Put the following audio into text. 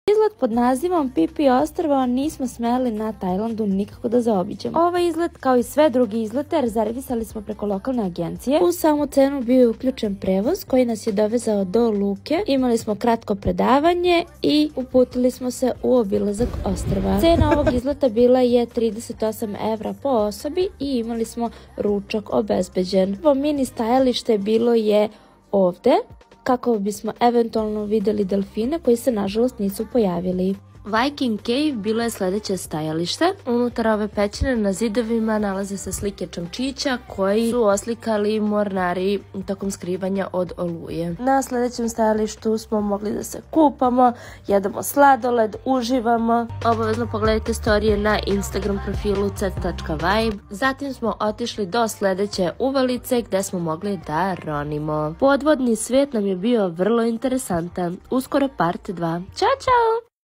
Izlet pod nazivom Pipi ostrvo nismo smeli na Tajlandu nikako da zaobiđemo. Ovaj izlet, kao i sve drugi izlete, rezervisali smo preko lokalne agencije. U samu cenu bio je uključen prevoz koji nas je dovezao do luke. Imali smo kratko predavanje i uputili smo se u obilazak ostrva. Cena ovog izleta bila je 38 evra po osobi i imali smo ručak obezbeđen. Ovo mini stajalište bilo je ovde, kako bismo eventualno videli delfine koji se nažalost nisu pojavili. Viking Cave bilo je sledeće stajalište. Unutar ove pećine na zidovima nalaze se slike čamčića koji su oslikali mornari tokom skrivanja od oluje. Na sledećem stajalištu smo mogli da se kupamo, jedemo sladoled, uživamo. Obavezno pogledajte storije na Instagram profilu cet.vibe. Zatim smo otišli do sledeće uvalice gde smo mogli da ronimo. Podvodni svet nam je bio vrlo interesantan. Uskoro part 2. Ćao, čao!